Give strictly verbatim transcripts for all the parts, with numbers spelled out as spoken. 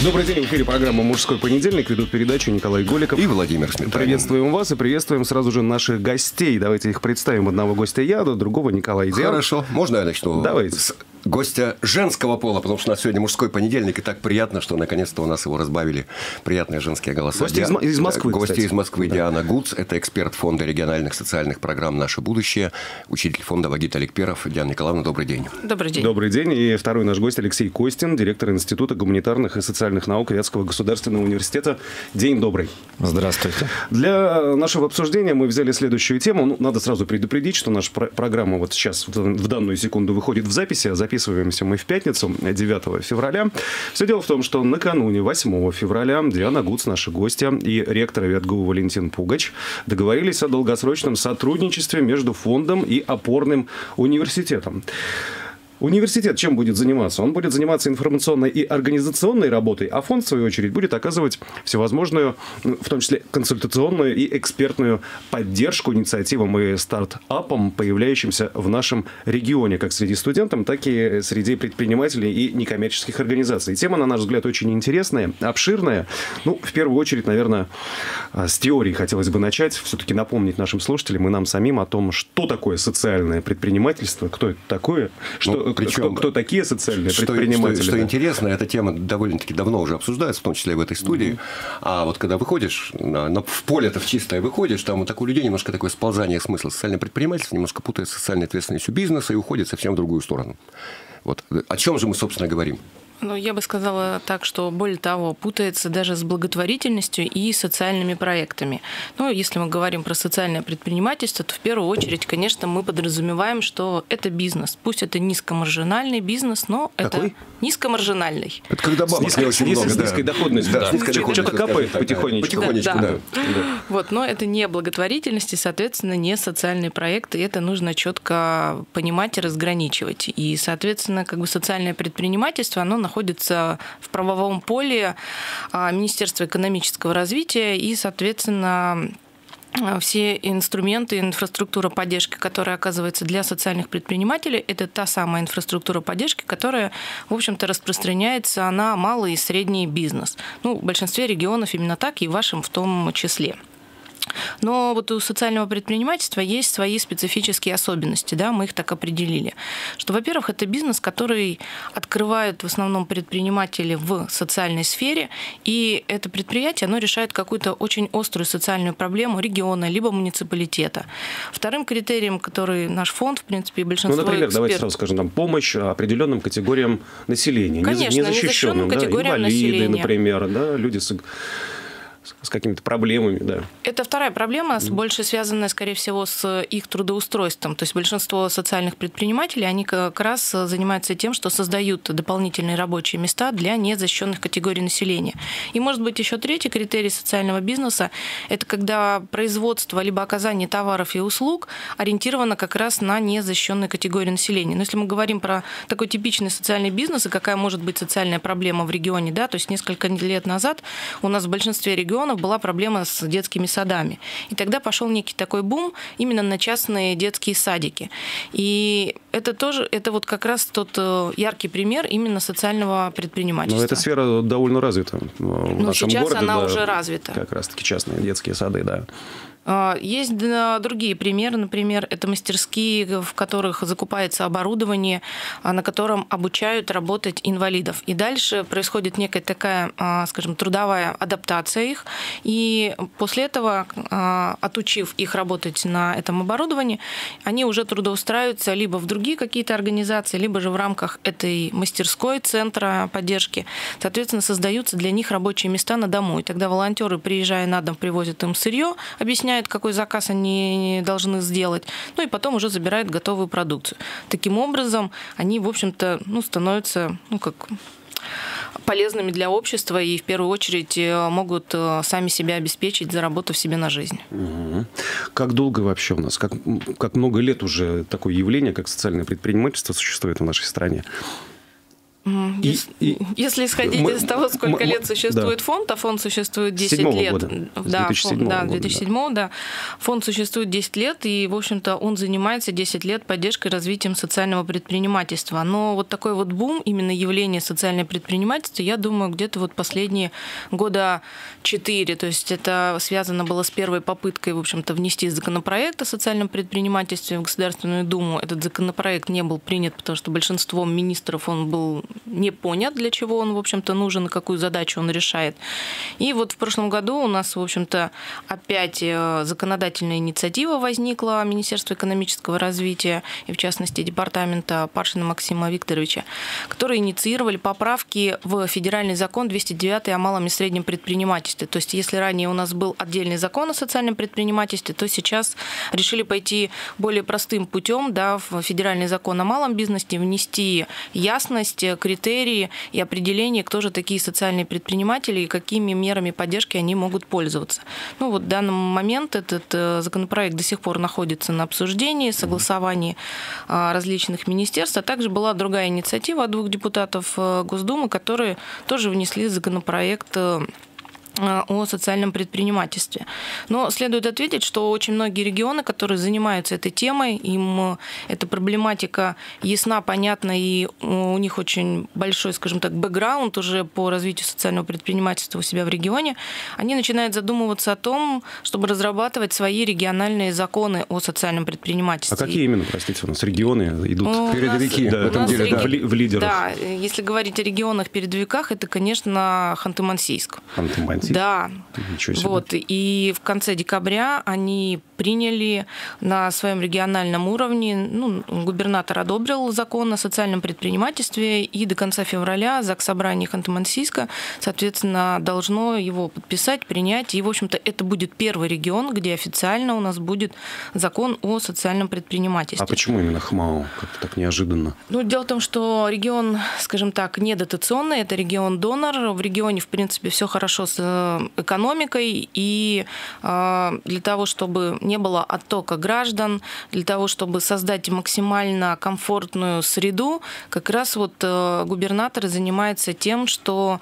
Добрый день, в эфире программа «Мужской понедельник». Ведут передачу Николай Голиков и Владимир Сметанин. Приветствуем вас и приветствуем сразу же наших гостей. Давайте их представим. Одного гостя я, другого Николай Диан. Хорошо. Можно я начну? Давайте. С гостя женского пола, потому что у нас сегодня мужской понедельник, и так приятно, что наконец-то у нас его разбавили приятные женские голоса. Гости из, из Москвы, Гости кстати. из Москвы. Да. Диана Гуц. Это эксперт фонда региональных социальных программ «Наше будущее», учитель фонда Вагит Аликперов. Диана Николаевна, добрый день. Добрый день. Добрый день. И второй наш гость Алексей Костин, директор Института гуманитарных и социальных наук Вятского государственного университета. День добрый. Здравствуйте. Для нашего обсуждения мы взяли следующую тему. Ну, надо сразу предупредить, что наша про- программа вот сейчас в данную секунду выходит в записи. Записываемся мы в пятницу, девятого февраля. Все дело в том, что накануне восьмого февраля Диана Гуц, наши гости, и ректор ВятГУ Валентин Пугач договорились о долгосрочном сотрудничестве между фондом и опорным университетом. Университет чем будет заниматься? Он будет заниматься информационной и организационной работой, а фонд, в свою очередь, будет оказывать всевозможную, в том числе консультационную и экспертную поддержку инициативам и стартапам, появляющимся в нашем регионе, как среди студентов, так и среди предпринимателей и некоммерческих организаций. Тема, на наш взгляд, очень интересная, обширная. Ну, в первую очередь, наверное, с теории хотелось бы начать. Все-таки напомнить нашим слушателям и нам самим о том, что такое социальное предпринимательство, кто это такое, что... Ну, Причем, кто, кто такие социальные что, предприниматели? Что, что да? интересно, эта тема довольно-таки давно уже обсуждается, в том числе и в этой студии. Mm-hmm. А вот когда выходишь, на, на, в поле-то в чистое выходишь, там вот так у людей немножко такое сползание смысла. Социальное предпринимательство немножко путает с социальной ответственностью бизнеса и уходит совсем в другую сторону. Вот. О чем же мы, собственно, говорим? Ну, я бы сказала так, что, более того, путается даже с благотворительностью и социальными проектами. Ну, если мы говорим про социальное предпринимательство, то в первую очередь, конечно, мы подразумеваем, что это бизнес. Пусть это низкомаржинальный бизнес, но Какой? это низкомаржинальный. Это когда бабок не очень много. С низкой доходностью. Да, Да. Что-то капает потихонечку. Потихонечку, да. да. Вот, но это не благотворительность и, соответственно, не социальный проект, и это нужно четко понимать и разграничивать. И, соответственно, как бы социальное предпринимательство, оно находится в правовом поле Министерства экономического развития, и, соответственно, все инструменты, инфраструктура поддержки, которая оказывается для социальных предпринимателей, это та самая инфраструктура поддержки, которая, в общем-то, распространяется на малый и средний бизнес. Ну, в большинстве регионов именно так, и в вашем в том числе. Но вот у социального предпринимательства есть свои специфические особенности, да, мы их так определили. Что, во-первых, это бизнес, который открывают в основном предприниматели в социальной сфере, и это предприятие, оно решает какую-то очень острую социальную проблему региона, либо муниципалитета. Вторым критерием, который наш фонд, в принципе, и большинство Ну, например, эксперт... давайте сразу скажем, там, помощь определенным категориям населения. Конечно, незащищенным, да, категориям инвалиды, населения. Например, да, люди с... с какими-то проблемами, да. Это вторая проблема, больше связанная, скорее всего, с их трудоустройством. То есть большинство социальных предпринимателей, они как раз занимаются тем, что создают дополнительные рабочие места для незащищенных категорий населения. И, может быть, еще третий критерий социального бизнеса – это когда производство либо оказание товаров и услуг ориентировано как раз на незащищенные категории населения. Но если мы говорим про такой типичный социальный бизнес и какая может быть социальная проблема в регионе, да, то есть несколько лет назад у нас в большинстве регионов была проблема с детскими садами. И тогда пошел некий такой бум именно на частные детские садики. И это тоже, это вот как раз тот яркий пример именно социального предпринимательства. Но эта сфера довольно развита в ну, нашем сейчас городе. она да, уже развита. Как раз-таки частные детские сады, да. Есть другие примеры, например, это мастерские, в которых закупается оборудование, на котором обучают работать инвалидов. И дальше происходит некая такая, скажем, трудовая адаптация их, и после этого, отучив их работать на этом оборудовании, они уже трудоустраиваются либо в другие какие-то организации, либо же в рамках этой мастерской, центра поддержки. Соответственно, создаются для них рабочие места на дому. И тогда волонтеры, приезжая на дом, привозят им сырье, объясняют, какой заказ они должны сделать, ну и потом уже забирают готовую продукцию. Таким образом, они, в общем-то, ну, становятся, ну, как полезными для общества и в первую очередь могут сами себя обеспечить, заработав себе на жизнь. Угу. Как долго вообще у нас, как, как много лет уже такое явление, как социальное предпринимательство, существует в нашей стране? Если, и, если исходить мы, из того, сколько мы, лет существует да. фонд, а фонд существует десять лет. Года, да, фонд, да, две тысячи седьмого, да. Фонд существует десять лет, и, в общем-то, он занимается десять лет поддержкой и развитием социального предпринимательства. Но вот такой вот бум, именно явление социальное предпринимательство, я думаю, где-то вот последние года четыре. То есть это связано было с первой попыткой, в общем-то, внести законопроект о социальном предпринимательстве в Государственную Думу. Этот законопроект не был принят, потому что большинством министров он был не понят, для чего он, в общем-то, нужен и какую задачу он решает. И вот в прошлом году у нас, в общем-то, опять законодательная инициатива возникла Министерства экономического развития и, в частности, департамента Паршина Максима Викторовича, которые инициировали поправки в федеральный закон двести девятый о малом и среднем предпринимательстве. То есть, если ранее у нас был отдельный закон о социальном предпринимательстве, то сейчас решили пойти более простым путем, да, в федеральный закон о малом бизнесе внести ясность, критерии и определение, кто же такие социальные предприниматели и какими мерами поддержки они могут пользоваться. Ну вот в данный момент этот законопроект до сих пор находится на обсуждении, согласовании различных министерств, а также была другая инициатива от двух депутатов Госдумы, которые тоже внесли законопроект о социальном предпринимательстве. Но следует ответить, что очень многие регионы, которые занимаются этой темой, им эта проблематика ясна, понятна, и у них очень большой, скажем так, бэкграунд уже по развитию социального предпринимательства у себя в регионе, они начинают задумываться о том, чтобы разрабатывать свои региональные законы о социальном предпринимательстве. А какие именно, простите, у нас регионы идут? У передовики да, в этом деле, реги... да, в лидерах? Да, если говорить о регионах-передовиках, это, конечно, Ханты-Мансийск. Ханты-Мансийск? Да. Вот. И в конце декабря они приняли на своем региональном уровне, ну, губернатор одобрил закон о социальном предпринимательстве, и до конца февраля Заксобрание Ханты-Мансийска, соответственно, должно его подписать, принять. И, в общем-то, это будет первый регион, где официально у нас будет закон о социальном предпринимательстве. А почему именно ХМАО? Как-то так неожиданно. Ну, дело в том, что регион, скажем так, не дотационный, это регион-донор. В регионе, в принципе, все хорошо с экономикой, и для того, чтобы не было оттока граждан, для того, чтобы создать максимально комфортную среду, как раз вот губернатор занимается тем, что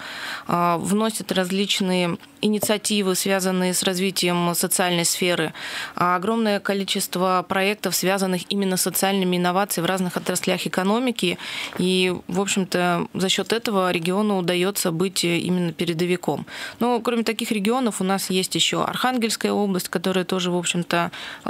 вносит различные инициативы, связанные с развитием социальной сферы, огромное количество проектов, связанных именно с социальными инновациями в разных отраслях экономики, и, в общем-то, за счет этого региону удается быть именно передовиком. Но, кроме таких регионов, у нас есть еще Архангельская область, которая тоже, в общем-то,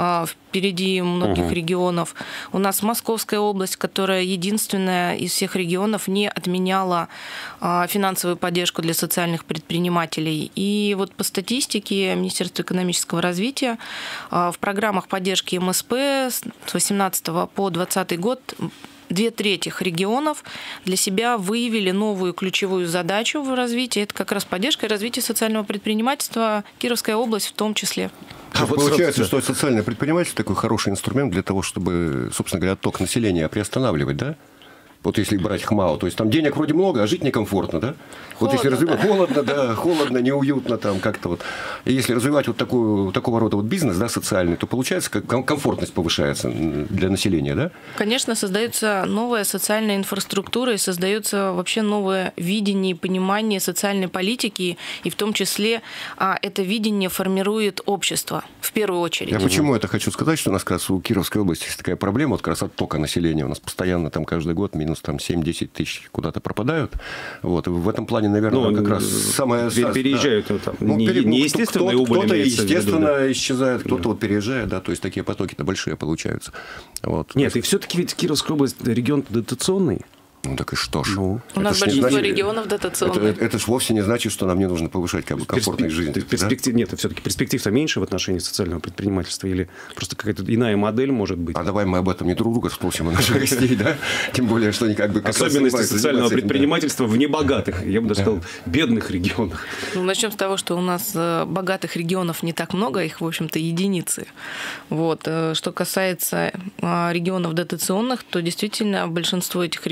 впереди многих угу. регионов. У нас Московская область, которая единственная из всех регионов не отменяла финансовую поддержку для социальных предпринимателей. И вот по статистике Министерства экономического развития в программах поддержки эм эс пэ с восемнадцатого по двадцатый год две трети регионов для себя выявили новую ключевую задачу в развитии. Это как раз поддержка и развитие социального предпринимательства, Кировская область в том числе. А вот получается, собственно... что социальное предпринимательство такой хороший инструмент для того, чтобы, собственно говоря, отток населения приостанавливать, да? Вот если брать ХМАО, то есть там денег вроде много, а жить некомфортно, да? Холодно, вот если развивать да. холодно, да, холодно, неуютно там как-то вот. И если развивать вот такую, такого рода вот бизнес, да, социальный, то получается, как комфортность повышается для населения, да? Конечно, создается новая социальная инфраструктура и создается вообще новое видение и понимание социальной политики, и в том числе а, это видение формирует общество в первую очередь. Я почему это хочу сказать, что у нас как раз у Кировской области есть такая проблема, вот как раз оттока населения. У нас постоянно там каждый год минус там семь-десять тысяч куда-то пропадают. Вот. И в этом плане, наверное, ну, как раз самое... Переезжают да. там. Ну, не, пере... не естественная убыль. Кто-то, естественно, виду, да. исчезает, кто-то да. вот переезжает, да, то есть такие потоки-то большие получаются. Вот. Нет, и все-таки ведь Кировская область регион дотационный. Ну так и что ж. Ну, у нас большинство значит, регионов дотационных. Это, это, это же вовсе не значит, что нам не нужно повышать как бы, комфортность жизни. Перспектив... Да? Нет, все-таки перспектив-то меньше в отношении социального предпринимательства или просто какая-то иная модель может быть? А давай мы об этом не друг друга спросим у наших гостей, да? Тем более, что они как бы... Особенности социального предпринимательства в небогатых, я бы даже сказал, бедных регионах. Ну, начнем с того, что у нас богатых регионов не так много, их, в общем-то, единицы. Вот. Что касается регионов дотационных, то действительно большинство этих регионов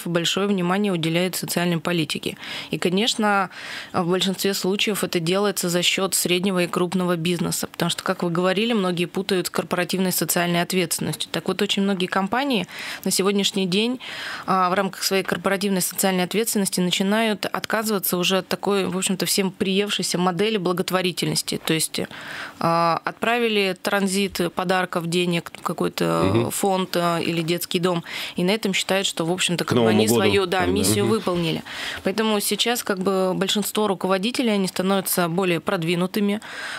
регионов большое внимание уделяет социальной политике. И, конечно, в большинстве случаев это делается за счет среднего и крупного бизнеса, потому что, как вы говорили, многие путают с корпоративной социальной ответственностью. Так вот, очень многие компании на сегодняшний день в рамках своей корпоративной социальной ответственности начинают отказываться уже от такой, в общем-то, всем приевшейся модели благотворительности. То есть отправили транзит подарков, денег, какой-то угу. фонд или детский дом, и на этом считают, что, в общем-то, как бы они году. свою да, миссию угу. выполнили. Поэтому сейчас как бы большинство руководителей, они становятся более продвинутыми,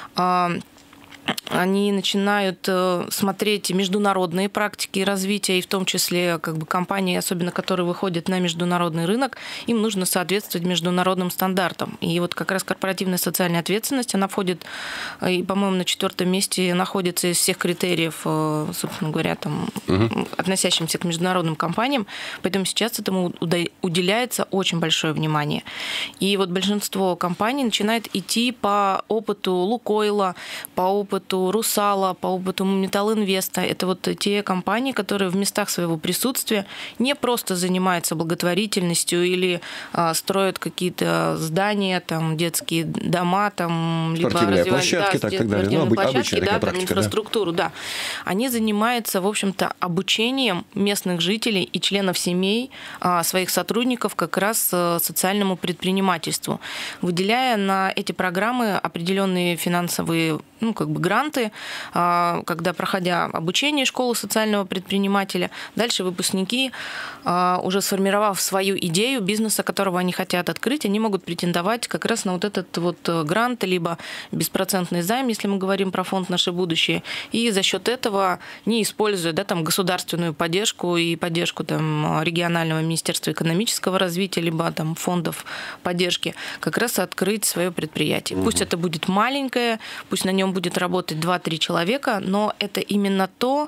они начинают смотреть международные практики развития, и в том числе как бы, компании, особенно которые выходят на международный рынок, им нужно соответствовать международным стандартам. И вот как раз корпоративная социальная ответственность, она входит, и, по-моему, на четвертом месте находится из всех критериев, собственно говоря, там, угу. относящимся к международным компаниям. Поэтому сейчас этому уделяется очень большое внимание. И вот большинство компаний начинает идти по опыту Лукойла, по опыту опыту Русала, по опыту Металлинвеста. Это вот те компании, которые в местах своего присутствия не просто занимаются благотворительностью или а, строят какие-то здания, там, детские дома, там, либо развивают площадки, да, так, так далее. Ну, площадки, да, практика, там, инфраструктуру, да. да. Они занимаются, в общем-то, обучением местных жителей и членов семей а, своих сотрудников как раз а, социальному предпринимательству, выделяя на эти программы определенные финансовые, ну, как бы гранты, когда, проходя обучение школы социального предпринимателя, дальше выпускники, уже сформировав свою идею бизнеса, которого они хотят открыть, они могут претендовать как раз на вот этот вот грант, либо беспроцентный займ, если мы говорим про фонд «Наше будущее», и за счет этого, не используя да, там, государственную поддержку и поддержку там, регионального министерства экономического развития, либо там, фондов поддержки, как раз открыть свое предприятие. Угу. Пусть это будет маленькое, пусть на нем будет работать два-три человека, но это именно то,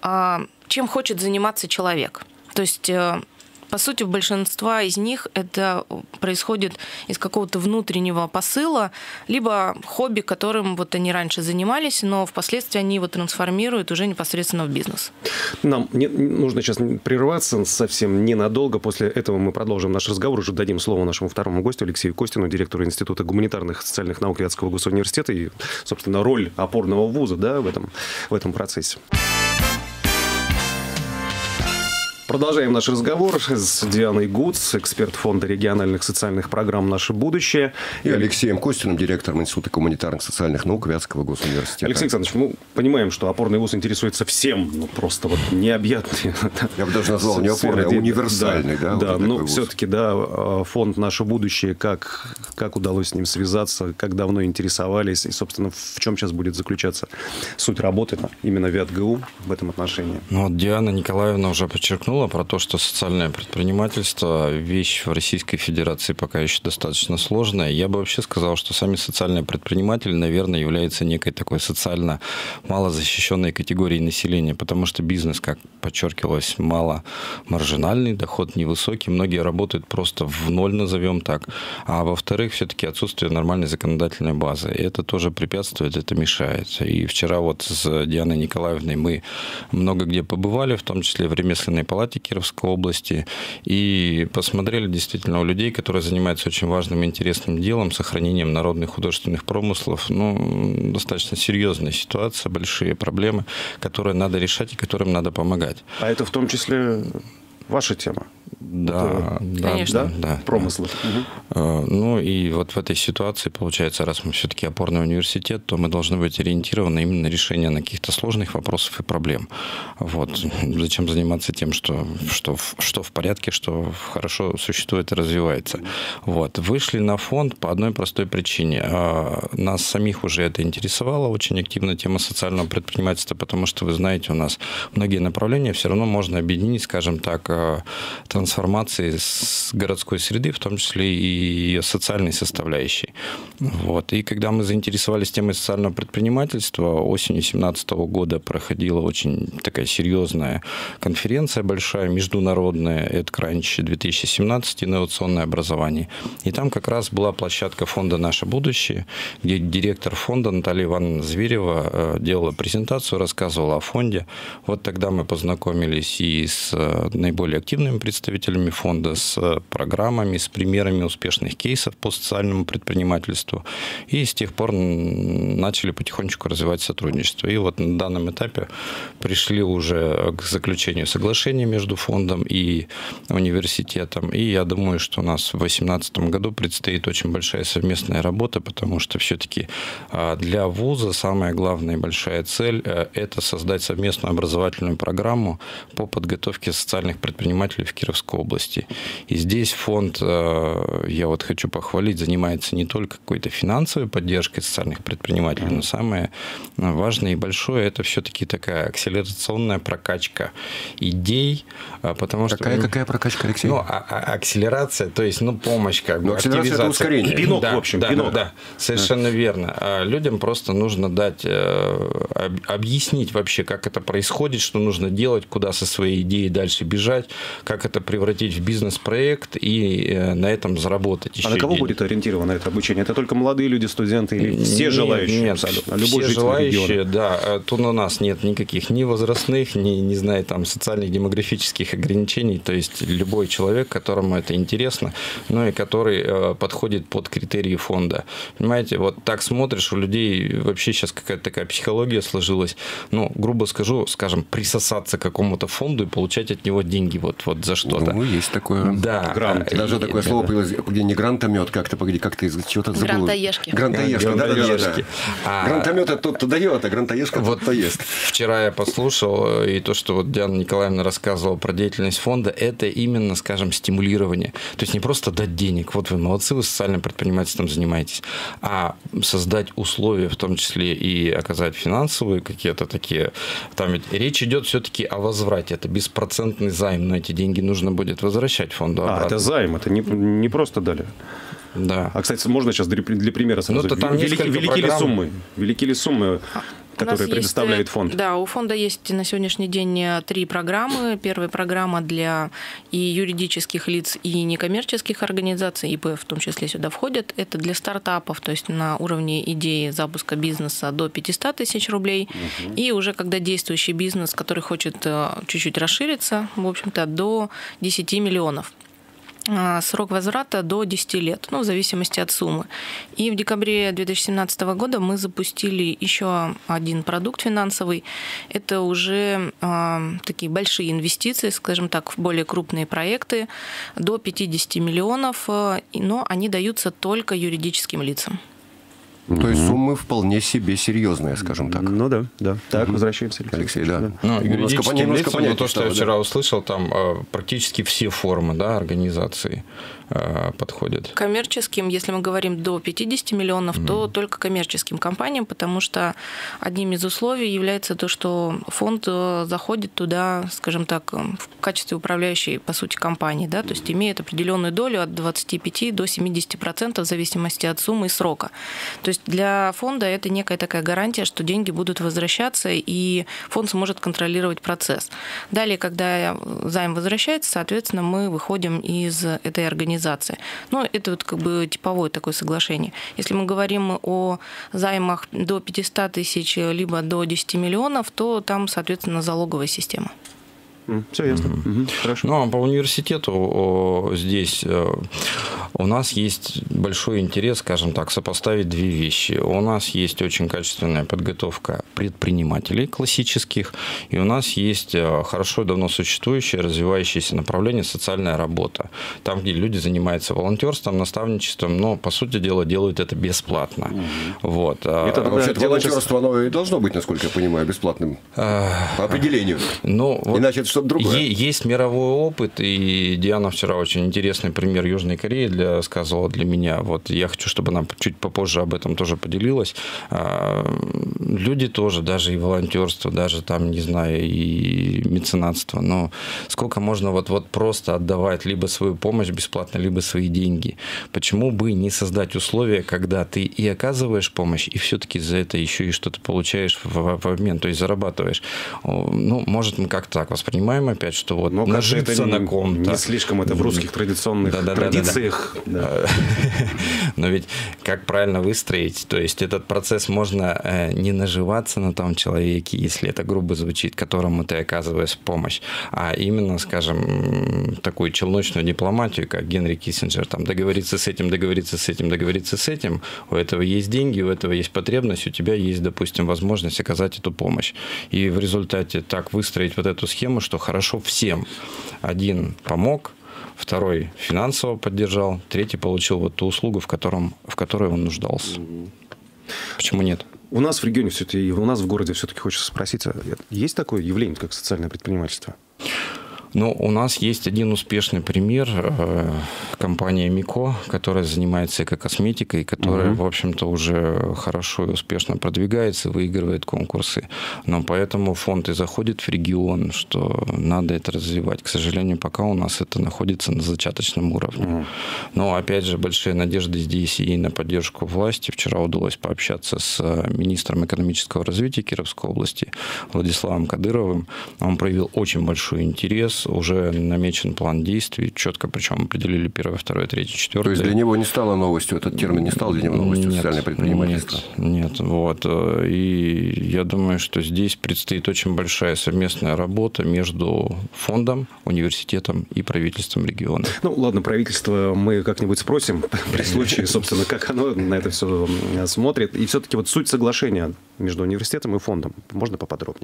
чем хочет заниматься человек. То есть, по сути, у большинства из них это происходит из какого-то внутреннего посыла, либо хобби, которым вот они раньше занимались, но впоследствии они его трансформируют уже непосредственно в бизнес. Нам не, нужно сейчас прерваться совсем ненадолго. После этого мы продолжим наш разговор. Уже дадим слово нашему второму гостю Алексею Костину, директору Института гуманитарных и социальных наук Вятского госуниверситета, и, собственно, роль опорного вуза да, в этом, в этом процессе. Продолжаем наш разговор с Дианой Гуц, эксперт Фонда региональных социальных программ «Наше будущее». И Алексеем Костиным, директором Института гуманитарных и социальных наук Вятского госуниверситета. Алексей Александрович, мы понимаем, что опорный вуз интересуется всем, ну просто вот необъятный. Я бы даже назвал не опорный, а универсальный. Да, да, вот но все-таки, да, фонд «Наше будущее», как, как удалось с ним связаться, как давно интересовались, и, собственно, в чем сейчас будет заключаться суть работы именно ВятГУ в этом отношении? Ну, вот Диана Николаевна уже подчеркнула про то, что социальное предпринимательство – вещь в Российской Федерации пока еще достаточно сложная. Я бы вообще сказал, что сами социальные предприниматели, наверное, являются некой такой социально малозащищенной категорией населения, потому что бизнес, как подчеркивалось, мало маржинальный, доход невысокий, многие работают просто в ноль, назовем так. А во-вторых, все-таки отсутствие нормальной законодательной базы. И это тоже препятствует, это мешает. И вчера вот с Дианой Николаевной мы много где побывали, в том числе в ремесленной палате Кировской области, и посмотрели действительно у людей, которые занимаются очень важным и интересным делом, сохранением народных художественных промыслов. Ну, достаточно серьезная ситуация, большие проблемы, которые надо решать и которым надо помогать. А это в том числе ваша тема? Да, да, конечно. Да, да, промыслы. Да. Угу. Ну и вот в этой ситуации, получается, раз мы все-таки опорный университет, то мы должны быть ориентированы именно на решение на каких-то сложных вопросов и проблем. Вот. Зачем заниматься тем, что, что, что в порядке, что хорошо существует и развивается. Вот. Вышли на фонд по одной простой причине. Нас самих уже это интересовало, очень активно тема социального предпринимательства, потому что, вы знаете, у нас многие направления все равно можно объединить, скажем так, трансформации с городской среды, в том числе и ее социальной составляющей. Вот. И когда мы заинтересовались темой социального предпринимательства, осенью две тысячи семнадцатого года проходила очень такая серьезная конференция большая, международная, EdCrunch две тысячи семнадцать, инновационное образование. И там как раз была площадка фонда «Наше будущее», где директор фонда Наталья Ивановна Зверева делала презентацию, рассказывала о фонде. Вот тогда мы познакомились и с наиболее активными представителями представителями фонда, с программами, с примерами успешных кейсов по социальному предпринимательству. И с тех пор начали потихонечку развивать сотрудничество. И вот на данном этапе пришли уже к заключению соглашения между фондом и университетом. И я думаю, что у нас в две тысячи восемнадцатом году предстоит очень большая совместная работа, потому что все-таки для вуза самая главная и большая цель – это создать совместную образовательную программу по подготовке социальных предпринимателей в Кировской области. И здесь фонд, я вот хочу похвалить, занимается не только какой-то финансовой поддержкой социальных предпринимателей, но самое важное и большое – это все-таки такая акселерационная прокачка идей, потому что… Какая, какая прокачка, Алексей? Ну, а, а, акселерация, то есть, ну, помощь, как бы, активизация. Это ускорение. Пинок, да, в общем, да, пинок. Да, да, совершенно да. верно. А людям просто нужно дать, объяснить вообще, как это происходит, что нужно делать, куда со своей идеей дальше бежать, как это превратить в бизнес-проект и на этом заработать еще А на кого денег. будет ориентировано это обучение? Это только молодые люди, студенты или все нет, желающие? Нет, абсолютно? Любой все желающие, региона. да. Тут у нас нет никаких ни возрастных, ни, не знаю, там, социальных, демографических ограничений. То есть любой человек, которому это интересно, ну и который э, подходит под критерии фонда. Понимаете, вот так смотришь, у людей вообще сейчас какая-то такая психология сложилась. Ну, грубо скажу, скажем, присосаться к какому-то фонду и получать от него деньги вот, вот за что-то. Ну, есть такое. Да. Грант. Даже и, такое и, слово появилось, погоди, не грантомет, как-то, погоди, как ты из чего-то забыл. Грантоежки. Грантоежки, да, да, да, да. А... Грантомет это тот, кто дает, а грантоежка вот тот, кто ест. Вчера я послушал, и то, что вот Диана Николаевна рассказывала про деятельность фонда, это именно, скажем, стимулирование. То есть не просто дать денег, вот вы молодцы, вы социальным предпринимательством занимаетесь, а создать условия, в том числе и оказать финансовые какие-то такие. Там ведь речь идет все-таки о возврате. Это беспроцентный займ, но эти деньги нужно будет возвращать фонду обратно. А, это займ, это не, не просто дали. Да. А, кстати, можно сейчас для, для примера сразу. Ну, там велики, велики ли суммы? Велики ли суммы, которые предоставляет есть, фонд? Да, у фонда есть на сегодняшний день три программы. Первая программа для и юридических лиц, и некоммерческих организаций, ИП в том числе сюда входят. Это для стартапов, то есть на уровне идеи запуска бизнеса до пятьсот тысяч рублей. Угу. И уже когда действующий бизнес, который хочет чуть-чуть расшириться, в общем-то, до десяти миллионов. Срок возврата до десяти лет, ну, в зависимости от суммы. И в декабре две тысячи семнадцатого года мы запустили еще один продукт финансовый. Это уже э, такие большие инвестиции, скажем так, в более крупные проекты до пятидесяти миллионов, э, но они даются только юридическим лицам. То есть суммы вполне себе серьезные, скажем так. Ну да, да. Так, угу. возвращаемся. Алексей, да. да. Ну, юридическим лицам, но то, что стало, я вчера да. услышал, там практически все формы, да, организации подходят. Коммерческим, если мы говорим до пятидесяти миллионов, mm. то только коммерческим компаниям, потому что одним из условий является то, что фонд заходит туда, скажем так, в качестве управляющей, по сути, компании, да, то есть имеет определенную долю от двадцати пяти до семидесяти процентов в зависимости от суммы и срока. То есть для фонда это некая такая гарантия, что деньги будут возвращаться, и фонд сможет контролировать процесс. Далее, когда займ возвращается, соответственно, мы выходим из этой организации. Ну, это вот как бы типовое такое соглашение. Если мы говорим о займах до пятисот тысяч либо до десяти миллионов, то там, соответственно, залоговая система. Все ясно. Mm-hmm. Угу. Хорошо. Ну, а по университету о, здесь о, у нас есть большой интерес, скажем так, сопоставить две вещи. У нас есть очень качественная подготовка предпринимателей классических, и у нас есть хорошо давно существующее, развивающееся направление социальная работа. Там, где люди занимаются волонтерством, наставничеством, но, по сути дела, делают это бесплатно. Mm-hmm. Вот. Это, вообще-то волонтерство, оно и должно быть, насколько я понимаю, бесплатным по определению. Ну, вот иначе это другое. Есть мировой опыт, и Диана вчера очень интересный пример Южной Кореи для, сказала для меня. Вот я хочу, чтобы она чуть попозже об этом тоже поделилась. Люди тоже, даже и волонтерство, даже там, не знаю, и меценатство, но сколько можно вот, вот просто отдавать либо свою помощь бесплатно, либо свои деньги. Почему бы не создать условия, когда ты и оказываешь помощь, и все-таки за это еще и что-то получаешь в, в обмен, то есть зарабатываешь. Ну, может, мы как-то так воспринимаем понимаем опять, что вот Но нажиться это на не, ком-то. Не слишком это в русских традиционных да, да, традициях. Да, да, да. Но ведь как правильно выстроить? То есть этот процесс можно не наживаться на том человеке, если это грубо звучит, которому ты оказываешь помощь, а именно, скажем, такую челночную дипломатию, как Генри Киссинджер, там договориться с этим, договориться с этим, договориться с этим. У этого есть деньги, у этого есть потребность, у тебя есть, допустим, возможность оказать эту помощь. И в результате так выстроить вот эту схему, что хорошо всем. Один помог, второй финансово поддержал, третий получил вот ту услугу, в, котором, в которой он нуждался. Почему нет? У нас в регионе все-таки, у нас в городе все-таки хочется спросить, есть такое явление, как социальное предпринимательство? Ну, у нас есть один успешный пример. Компания Мико, которая занимается экокосметикой, которая, угу. в общем-то, уже хорошо и успешно продвигается, выигрывает конкурсы. Но поэтому фонд и заходит в регион, что надо это развивать. К сожалению, пока у нас это находится на зачаточном уровне. Угу. Но, опять же, большие надежды здесь и на поддержку власти. Вчера удалось пообщаться с министром экономического развития Кировской области Владиславом Кадыровым. Он проявил очень большой интерес. Уже намечен план действий, четко, причем определили первое, второе, третье, четвертое. То есть для него не стало новостью, этот термин не стал для него новостью, нет, социальное предпринимательство? Нет, нет, вот. И я думаю, что здесь предстоит очень большая совместная работа между фондом, университетом и правительством региона. Ну, ладно, правительство мы как-нибудь спросим при случае, собственно, как оно на это все смотрит. И все-таки вот суть соглашения между университетом и фондом. Можно поподробнее?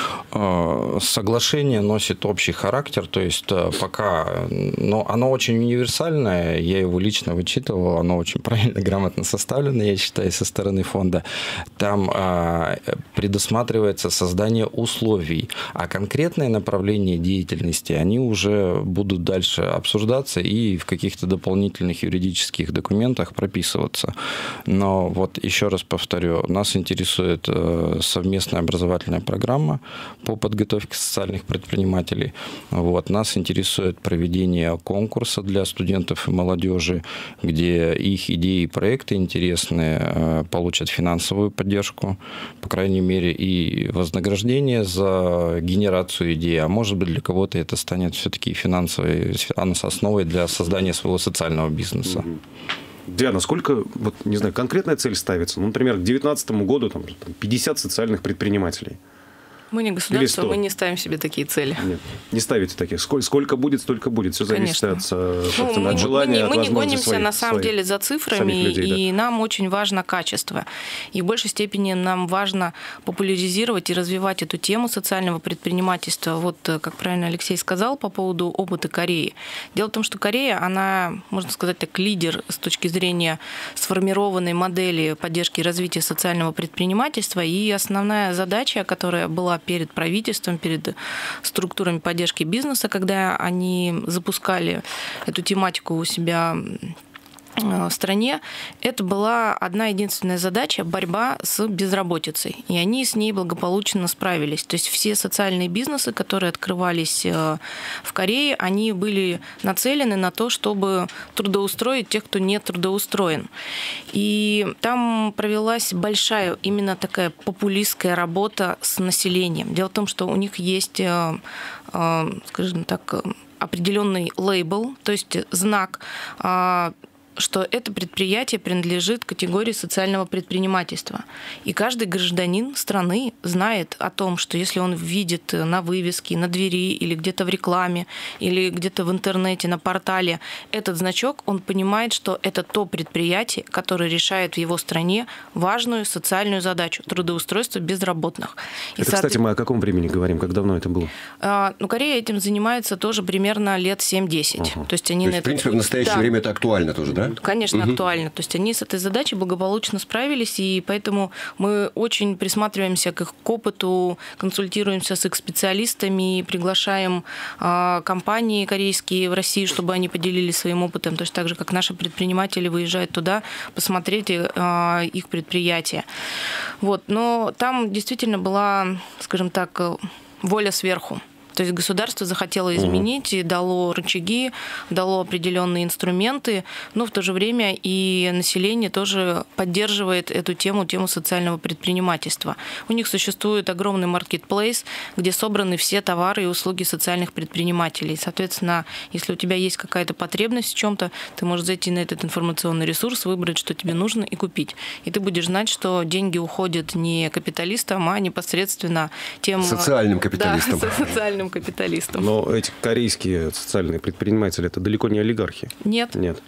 Соглашение носит общий характер, то есть пока, но оно очень универсальное, я его лично вычитывал, оно очень правильно, грамотно составлено, я считаю, со стороны фонда. Там предусматривается создание условий, а конкретные направления деятельности, они уже будут дальше обсуждаться и в каких-то дополнительных юридических документах прописываться. Но вот еще раз повторю, нас интересует совместная образовательная программа по подготовке социальных предпринимателей. Вот. Нас интересует проведение конкурса для студентов и молодежи, где их идеи и проекты интересные получат финансовую поддержку, по крайней мере, и вознаграждение за генерацию идей. А может быть, для кого-то это станет все-таки финансовой основой для создания своего социального бизнеса. Диана, сколько, вот, не знаю, конкретная цель ставится? Ну, например, к две тысячи девятнадцатому году там, пятьдесят социальных предпринимателей. Мы не государство, мы не ставим себе такие цели. Нет, не ставите таких. Сколько, сколько будет, столько будет. Все зависит от, собственно, ну, от желания, мы, от мы не гонимся своих, на самом своих, деле за цифрами, людей, и да. Нам очень важно качество. И в большей степени нам важно популяризировать и развивать эту тему социального предпринимательства. Вот, как правильно Алексей сказал по поводу опыта Кореи. Дело в том, что Корея, она, можно сказать так, лидер с точки зрения сформированной модели поддержки и развития социального предпринимательства. И основная задача, которая была перед правительством, перед структурами поддержки бизнеса, когда они запускали эту тематику у себя в стране, это была одна единственная задача – борьба с безработицей. И они с ней благополучно справились. То есть все социальные бизнесы, которые открывались в Корее, они были нацелены на то, чтобы трудоустроить тех, кто не трудоустроен. И там провелась большая именно такая популистская работа с населением. Дело в том, что у них есть, скажем так, определенный лейбл, то есть знак, что это предприятие принадлежит категории социального предпринимательства. И каждый гражданин страны знает о том, что если он видит на вывеске, на двери или где-то в рекламе, или где-то в интернете, на портале этот значок, он понимает, что это то предприятие, которое решает в его стране важную социальную задачу – трудоустройство безработных. И это, кстати, мы о каком времени говорим? Как давно это было? Ну, Корея этим занимается тоже примерно лет семь-десять. Ага. То есть, они То есть, в принципе, в настоящее да. время это актуально тоже, да? Конечно, угу. актуально. То есть они с этой задачей благополучно справились, и поэтому мы очень присматриваемся к их опыту, консультируемся с их специалистами, приглашаем э, компании корейские в Россию, чтобы они поделились своим опытом, точно так же, как наши предприниматели выезжают туда посмотреть э, их предприятия. Вот. Но там действительно была, скажем так, воля сверху. То есть государство захотело изменить, угу. и дало рычаги, дало определенные инструменты, но в то же время и население тоже поддерживает эту тему, тему социального предпринимательства. У них существует огромный маркетплейс, где собраны все товары и услуги социальных предпринимателей. Соответственно, если у тебя есть какая-то потребность в чем-то, ты можешь зайти на этот информационный ресурс, выбрать, что тебе нужно, и купить. И ты будешь знать, что деньги уходят не капиталистам, а непосредственно тем... Социальным капиталистам. Да, социальным капиталистам. Но эти корейские социальные предприниматели, это далеко не олигархи. Нет. Нет.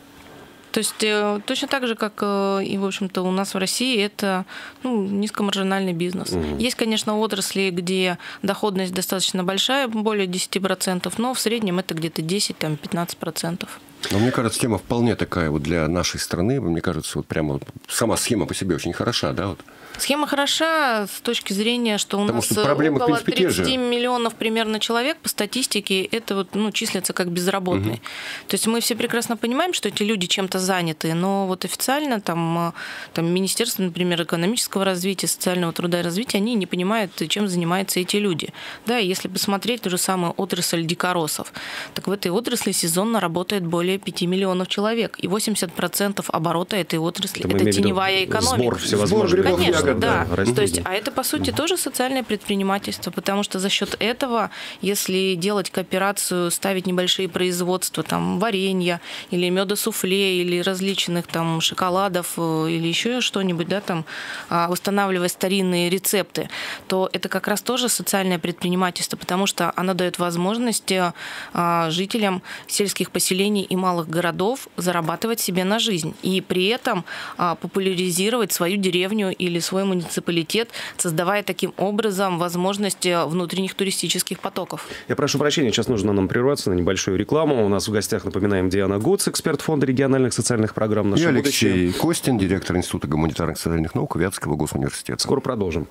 То есть точно так же, как и, в общем-то, у нас в России, это ну, низкомаржинальный бизнес. Угу. Есть, конечно, отрасли, где доходность достаточно большая, более десять процентов, но в среднем это где-то десять-пятнадцать процентов. Но мне кажется, тема вполне такая вот для нашей страны. Мне кажется, вот прямо сама схема по себе очень хороша, да? Вот. Схема хороша с точки зрения, что у Потому нас что проблемы, около в принципе, тридцать миллионов примерно человек по статистике это вот, ну, числятся как безработные. Угу. То есть мы все прекрасно понимаем, что эти люди чем-то заняты, но вот официально там, там Министерство, например, экономического развития, социального труда и развития, они не понимают, чем занимаются эти люди. Да, и если посмотреть ту же самую отрасль дикоросов, так в этой отрасли сезонно работает более пяти миллионов человек, и восемьдесят процентов оборота этой отрасли это, это теневая экономика. Сбор всевозможных. Конечно, ягод, да. да, То есть, а это, по сути, тоже социальное предпринимательство, потому что за счет этого, если делать кооперацию, ставить небольшие производства, там, варенья, или меда суфле, или различных там шоколадов, или еще что-нибудь, да, там, восстанавливать старинные рецепты, то это как раз тоже социальное предпринимательство, потому что оно дает возможность жителям сельских поселений и малых городов зарабатывать себе на жизнь, и при этом популяризировать свою деревню или свой муниципалитет, создавая таким образом возможность внутренних туристических потоков. Я прошу прощения, сейчас нужно нам прерваться на небольшую рекламу. У нас в гостях, напоминаем, Диана Гоц, эксперт Фонда региональных социальных программ. И Алексей будущее. Костин, директор Института гуманитарных и социальных наук Вятского госуниверситета. Скоро продолжим.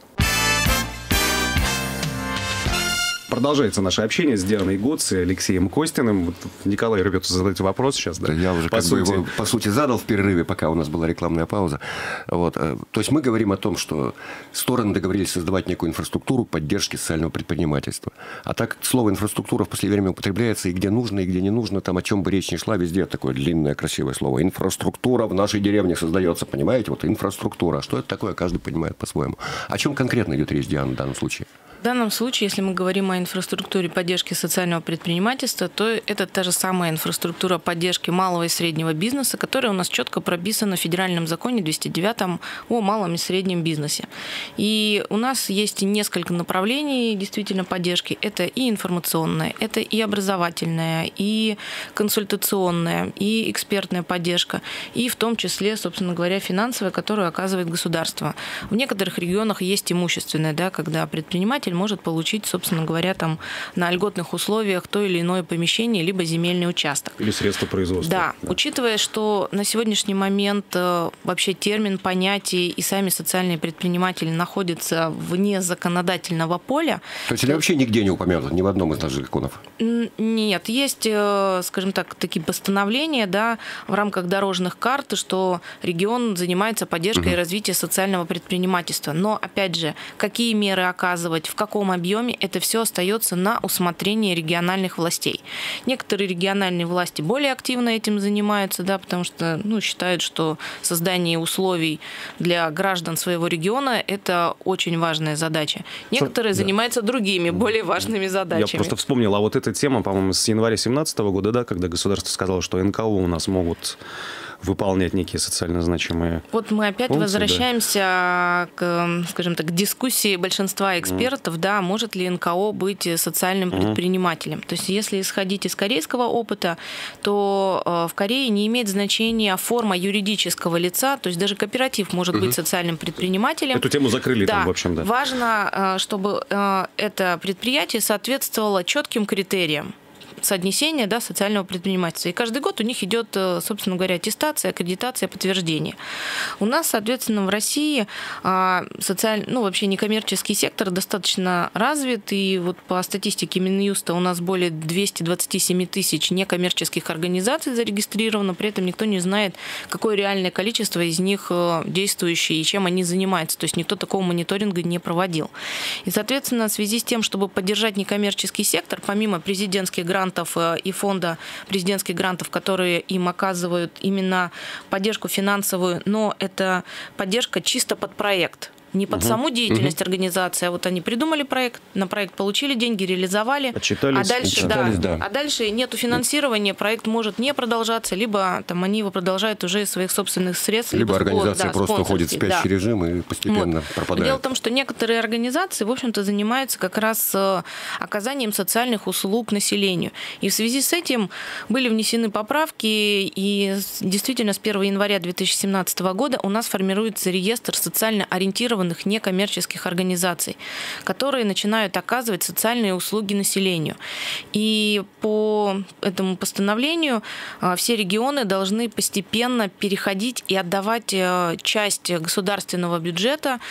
Продолжается наше общение с Дианой Гоц и Алексеем Костиным. Вот Николай рвется задать вопрос сейчас. Да, да я уже по как сути. бы его, по сути, задал в перерыве, пока у нас была рекламная пауза. Вот. То есть мы говорим о том, что стороны договорились создавать некую инфраструктуру поддержки социального предпринимательства. А так слово инфраструктура в последнее время употребляется и где нужно, и где не нужно. Там о чем бы речь ни шла, везде такое длинное, красивое слово. Инфраструктура в нашей деревне создается, понимаете? Вот инфраструктура. А что это такое, каждый понимает по-своему. О чем конкретно идет речь, Диана, в данном случае? В данном случае, если мы говорим о инфраструктуре поддержки социального предпринимательства, то это та же самая инфраструктура поддержки малого и среднего бизнеса, которая у нас четко прописана в федеральном законе двести девятом о малом и среднем бизнесе. И у нас есть несколько направлений действительно поддержки. Это и информационная, это и образовательная, и консультационная, и экспертная поддержка, и в том числе, собственно говоря, финансовая, которую оказывает государство. В некоторых регионах есть имущественная, да, когда предприниматель может получить, собственно говоря, там на льготных условиях то или иное помещение, либо земельный участок. Или средства производства. Да, да. Учитывая, что на сегодняшний момент вообще термин, понятие и сами социальные предприниматели находятся вне законодательного поля. То есть, или вообще нигде не упомянуто, ни в одном из наших законов? Нет, есть, скажем так, такие постановления, да, в рамках дорожных карт, что регион занимается поддержкой угу. и развитием социального предпринимательства. Но, опять же, какие меры оказывать, в каком объеме, это все остается на усмотрение региональных властей. Некоторые региональные власти более активно этим занимаются, да, потому что ну, считают, что создание условий для граждан своего региона – это очень важная задача. Некоторые да. занимаются другими, более важными задачами. Я просто вспомнил, а вот эта тема, по-моему, с января две тысячи семнадцатого года, да, когда государство сказало, что эн ка о у нас могут выполнять некие социально значимые Вот мы опять функции, возвращаемся да. к, скажем так, к дискуссии большинства экспертов, mm. да, может ли эн ка о быть социальным mm. предпринимателем. То есть если исходить из корейского опыта, то в Корее не имеет значения форма юридического лица, то есть даже кооператив может mm-hmm. быть социальным предпринимателем. Эту тему закрыли да. там, в общем, да. Важно, чтобы это предприятие соответствовало четким критериям. соотнесение, да, социального предпринимательства. И каждый год у них идет, собственно говоря, аттестация, аккредитация, подтверждение. У нас, соответственно, в России социаль... ну, вообще некоммерческий сектор достаточно развит, и вот по статистике Минюста у нас более двухсот двадцати семи тысяч некоммерческих организаций зарегистрировано, при этом никто не знает, какое реальное количество из них действующие и чем они занимаются. То есть никто такого мониторинга не проводил. И, соответственно, в связи с тем, чтобы поддержать некоммерческий сектор, помимо президентских грантов и фонда президентских грантов, которые им оказывают именно поддержку финансовую, но это поддержка чисто под проект. Не под угу. саму деятельность угу. организации, а вот они придумали проект, на проект получили деньги, реализовали, отчитались, а дальше, отчитались, да, да. а дальше нету финансирования, проект может не продолжаться, либо там, они его продолжают уже из своих собственных средств. Либо, либо организация да, просто уходит в спящий да. режим и постепенно вот. пропадает. Дело в том, что некоторые организации, в общем-то, занимаются как раз оказанием социальных услуг населению. И в связи с этим были внесены поправки, и действительно с первого января две тысячи семнадцатого года у нас формируется реестр социально ориентированных некоммерческих организаций, которые начинают оказывать социальные услуги населению. И по этому постановлению все регионы должны постепенно переходить и отдавать часть государственного бюджета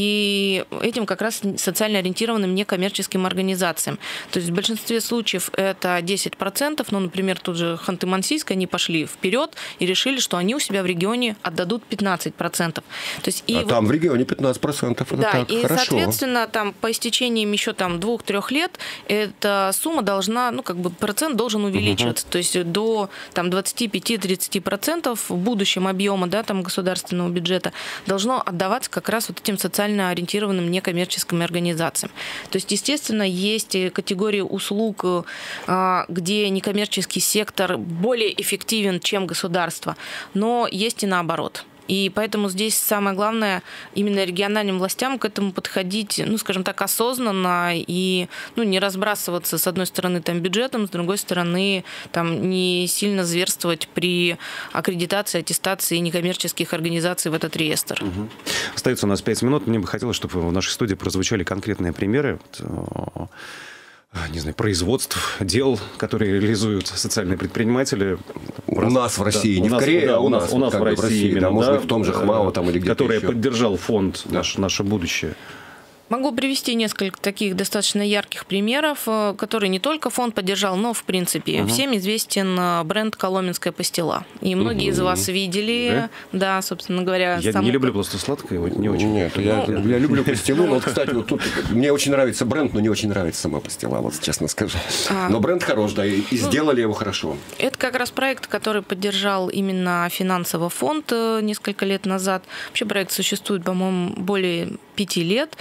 и этим как раз социально ориентированным некоммерческим организациям. То есть в большинстве случаев это десять процентов, ну, например, тут же Ханты-Мансийск, они пошли вперед и решили, что они у себя в регионе отдадут пятнадцать процентов. То есть, и а вот... там в регионе пятнадцать процентов. Это да, так, и, хорошо. соответственно, там по истечениям еще там двух-трех лет эта сумма должна, ну, как бы процент должен увеличиваться. Угу. То есть до там двадцати пяти - тридцати процентов в будущем объема, да, там государственного бюджета должно отдаваться как раз вот этим социально ориентированным некоммерческим организациям. То есть, естественно, есть категории услуг, где некоммерческий сектор более эффективен, чем государство, но есть и наоборот. И поэтому здесь самое главное именно региональным властям к этому подходить, ну, скажем так, осознанно и, ну, не разбрасываться с одной стороны там бюджетом, с другой стороны там не сильно зверствовать при аккредитации, аттестации некоммерческих организаций в этот реестр. Угу. Остается у нас пять минут. Мне бы хотелось, чтобы в нашей студии прозвучали конкретные примеры. Не знаю, производств, дел, которые реализуют социальные предприниматели. У раз, нас в России, да, не в Корее, да, а у нас, у нас в России, в России именно, да, может да, быть, в том же ХМАО там, или где-то который еще. поддержал фонд да. наш, «Наше будущее». Могу привести несколько таких достаточно ярких примеров, которые не только фонд поддержал, но, в принципе, угу. всем известен бренд «Коломенская пастила». И многие угу. из вас видели, да, да собственно говоря. Я саму... не люблю просто сладкое, вот не очень. Нет, я, ну, я люблю пастилу, но, вот, кстати, вот тут мне очень нравится бренд, но не очень нравится сама пастила, вот честно скажу. А, но бренд хорош, да, и, и ну, сделали его хорошо. Это как раз проект, который поддержал именно финансово фонд несколько лет назад. Вообще проект существует, по-моему, более пяти лет.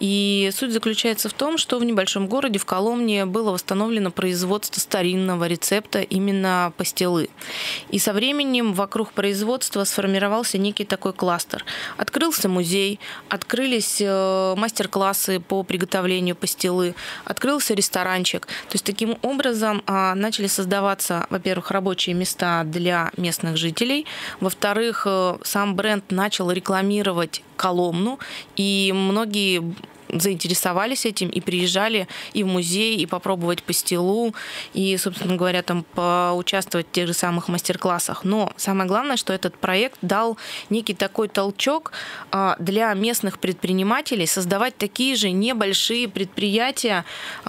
И суть заключается в том, что в небольшом городе, в Коломне, было восстановлено производство старинного рецепта именно пастилы. И со временем вокруг производства сформировался некий такой кластер. Открылся музей, открылись мастер-классы по приготовлению пастилы, открылся ресторанчик. То есть таким образом начали создаваться, во-первых, рабочие места для местных жителей, во-вторых, сам бренд начал рекламировать Коломну, и многие заинтересовались этим и приезжали и в музей, и попробовать пастилу, и, собственно говоря, там поучаствовать в тех же самых мастер-классах. Но самое главное, что этот проект дал некий такой толчок для местных предпринимателей создавать такие же небольшие предприятия,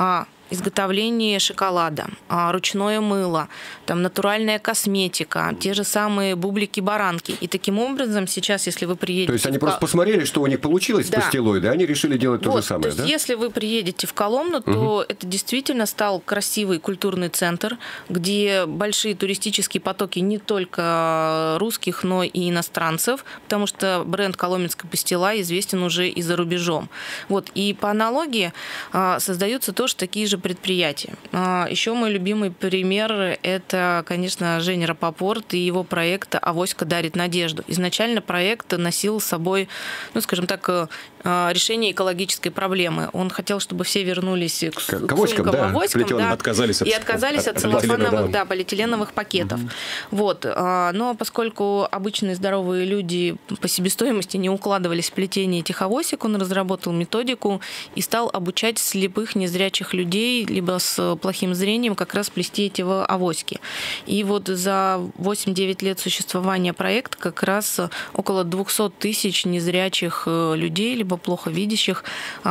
изготовление шоколада, ручное мыло, там, натуральная косметика, те же самые бублики-баранки. И таким образом сейчас, если вы приедете... То есть они в... просто посмотрели, что у них получилось да. с пастилой, да, они решили делать то вот, же самое, то есть да? если вы приедете в Коломну, то угу. это действительно стал красивый культурный центр, где большие туристические потоки не только русских, но и иностранцев, потому что бренд «Коломенская пастила» известен уже и за рубежом. Вот. И по аналогии создаются тоже такие же предприятия. Еще мой любимый пример – это, конечно, Женя Рапопорт и его проект «Авоська дарит надежду». Изначально проект носил с собой, ну, скажем так, решение экологической проблемы. Он хотел, чтобы все вернулись к, к, к авоськам, сумкам, да, авоськам, да, отказались от, и отказались от, от целлофановых, да, полиэтиленовых пакетов. Угу. Вот. Но поскольку обычные здоровые люди по себестоимости не укладывались в плетение этих авосик, он разработал методику и стал обучать слепых, незрячих людей, либо с плохим зрением, как раз плести эти авоськи. И вот за восемь-девять лет существования проекта как раз около двухсот тысяч незрячих людей, либо плохо видящих,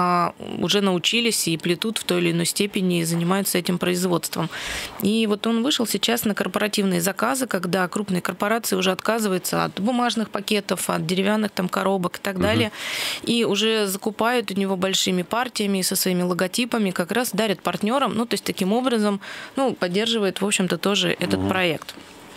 уже научились и плетут в той или иной степени и занимаются этим производством. И вот он вышел сейчас на корпоративные заказы, когда крупные корпорации уже отказываются от бумажных пакетов, от деревянных там коробок и так далее, угу. и уже закупают у него большими партиями со своими логотипами, как раз дарят партнерам, ну, то есть таким образом, ну, поддерживает, в общем-то, тоже этот угу. проект.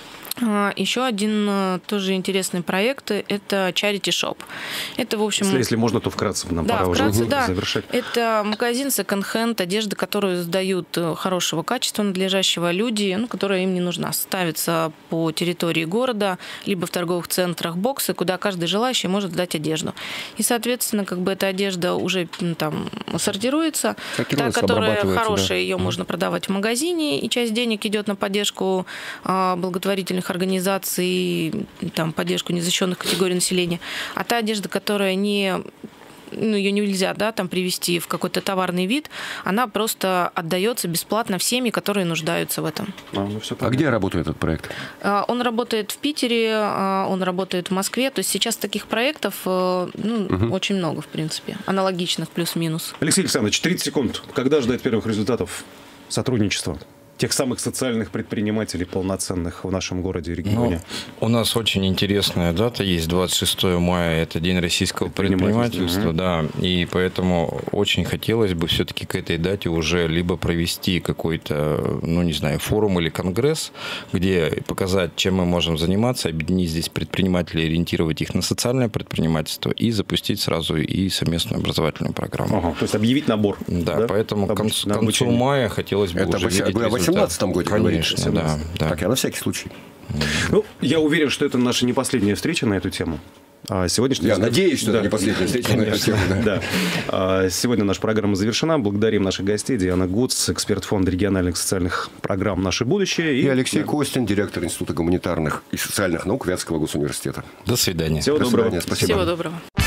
Еще один тоже интересный проект – это Charity Shop. Это, в общем... Если, если можно, то вкратце нам да, пора вкратце, уже да. завершать. Это магазин секонд-хенд, одежда, которую сдают хорошего качества, надлежащего люди, ну, которая им не нужна. Ставится по территории города, либо в торговых центрах боксы, куда каждый желающий может сдать одежду. И, соответственно, как бы эта одежда уже там сортируется. Та, которая хорошая, да. ее mm. можно продавать в магазине, и часть денег идет на поддержку благотворительных организаций, там, поддержку незащищенных категорий населения. А та одежда, которая не... ну, ее нельзя, да, там привести в какой-то товарный вид, она просто отдается бесплатно всеми, которые нуждаются в этом. А, ну, все а где работает этот проект? Он работает в Питере, он работает в Москве. То есть сейчас таких проектов ну, угу. очень много, в принципе, аналогичных, плюс-минус. Алексей Александрович, тридцать секунд. Когда ждать первых результатов сотрудничества? Тех самых социальных предпринимателей полноценных в нашем городе и регионе. Ну, у нас очень интересная дата есть, двадцать шестое мая, это День российского предпринимательства, да, и поэтому очень хотелось бы все-таки к этой дате уже либо провести какой-то, ну, не знаю, форум или конгресс, где показать, чем мы можем заниматься, объединить здесь предпринимателей, ориентировать их на социальное предпринимательство и запустить сразу и совместную образовательную программу. Ага, то есть объявить набор. Да, да? Поэтому к концу, концу мая хотелось бы это уже видеть результат. В семнадцатом годе, конечно, да, да. Так, я на всякий случай. Ну, я уверен, что это наша не последняя встреча на эту тему. А сегодняшний... Я надеюсь, что да. это не последняя встреча на эту тему. Да. Да. А сегодня наша программа завершена. Благодарим наших гостей. Диана Гуц, эксперт фонда региональных социальных программ «Наше будущее». И, и Алексей да. Костин, директор Института гуманитарных и социальных наук Вятского госуниверситета. До свидания. Всего До доброго. Свидания. Спасибо. Всего доброго.